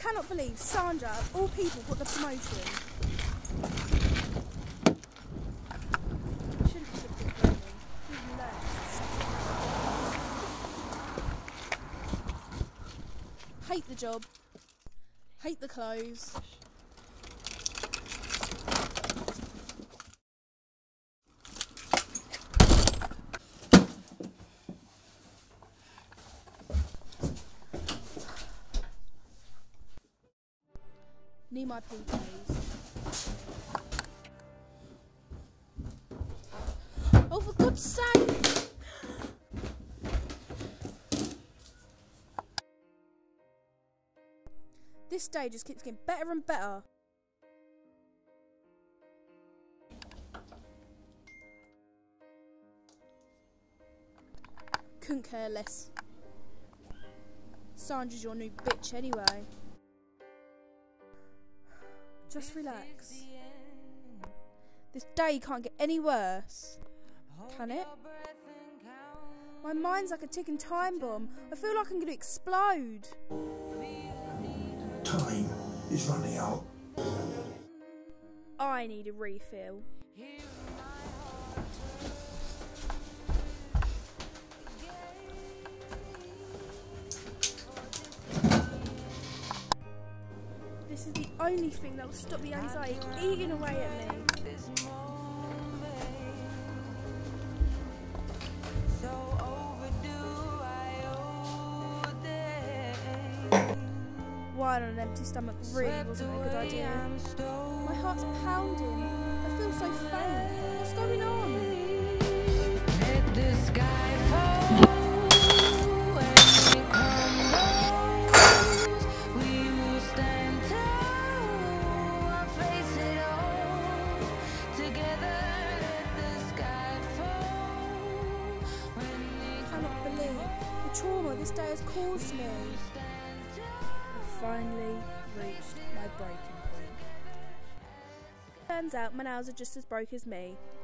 cannot believe Sandra, of all people, got the promotion. Shouldn't have been complaining. Even less. Hate the job. Hate the clothes. Need my PJs. Oh, for God's sake! This day just keeps getting better and better. Couldn't care less. Sandra's your new bitch anyway. Just relax. This day can't get any worse, can it? My mind's like a ticking time bomb. I feel like I'm going to explode. Time is running out. I need a refill. This is the only thing that will stop the anxiety eating away at me. Wine on an empty stomach really wasn't a good idea. My heart's pounding. I feel so faint. What's going on? Let the sky fall when it crumbles. We will stand tall and face it all together. Let the sky fall when it I cannot believe the trauma this day has caused me. I finally reached my breaking point. Turns out my nails are just as broke as me.